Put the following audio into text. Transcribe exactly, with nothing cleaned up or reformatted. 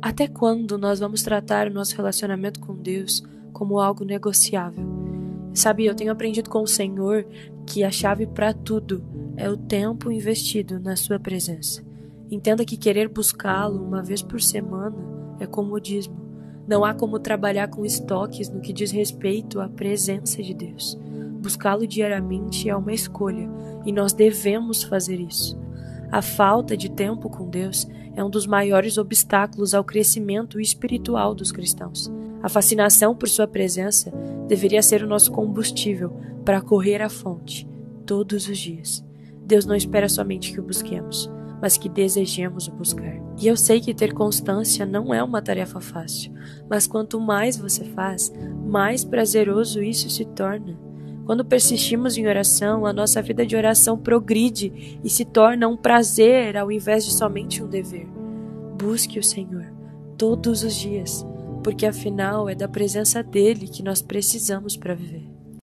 Até quando nós vamos tratar o nosso relacionamento com Deus como algo negociável? Sabe, eu tenho aprendido com o Senhor que a chave para tudo é o tempo investido na sua presença. Entenda que querer buscá-lo uma vez por semana é comodismo. Não há como trabalhar com estoques no que diz respeito à presença de Deus. Buscá-lo diariamente é uma escolha e nós devemos fazer isso. A falta de tempo com Deus é um dos maiores obstáculos ao crescimento espiritual dos cristãos. A fascinação por sua presença deveria ser o nosso combustível para correr à fonte todos os dias. Deus não espera somente que o busquemos, mas que desejemos o buscar. E eu sei que ter constância não é uma tarefa fácil, mas quanto mais você faz, mais prazeroso isso se torna. Quando persistimos em oração, a nossa vida de oração progride e se torna um prazer ao invés de somente um dever. Busque o Senhor todos os dias, porque afinal é da presença dele que nós precisamos para viver.